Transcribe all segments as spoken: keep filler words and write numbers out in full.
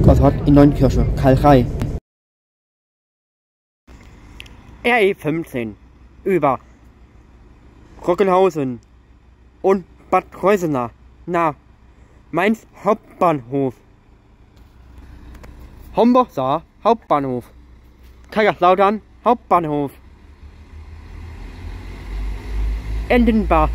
Gotthard in Neunkirche, Kalkei. R E fünfzehn über Rockenhausen und Bad Kreuznach nach Mainz Hauptbahnhof. Homburg-Saar Hauptbahnhof. Kaiserslautern Hauptbahnhof. Endenbach.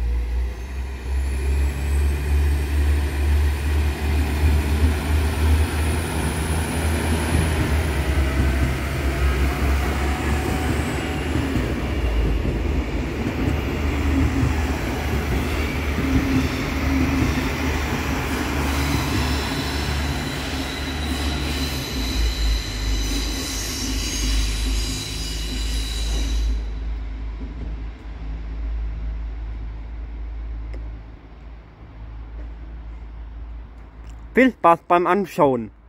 Viel Spaß beim Anschauen.